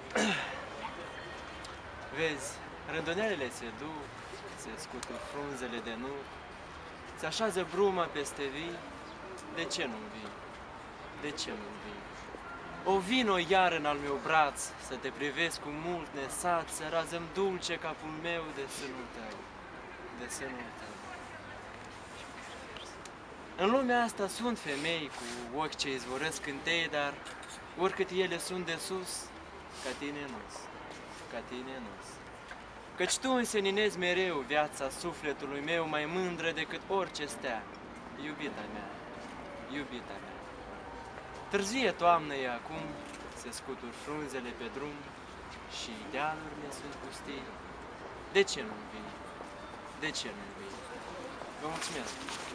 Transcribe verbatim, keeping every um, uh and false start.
Vezi, rândunelele se duc, se scutur frunzele de nuc, se așează bruma peste vii, de ce nu vii? De ce nu vii? O vino iar în al meu braț, să te privesc cu mult nesat, să razăm dulce capul meu de sânul tău, de sânul tău. În lumea asta sunt femei cu ochi ce izvorăsc cântei, dar oricât ele sunt de sus, ca tine nu-s, ca tine nu-s. Căci tu înseninezi mereu viața sufletului meu mai mândră decât orice stea, iubita mea, iubita mea. Târzie toamnă e acum, se scutur frunzele pe drum și dealurile sunt pustii. De ce nu vii? De ce nu vii? Vă mulțumesc!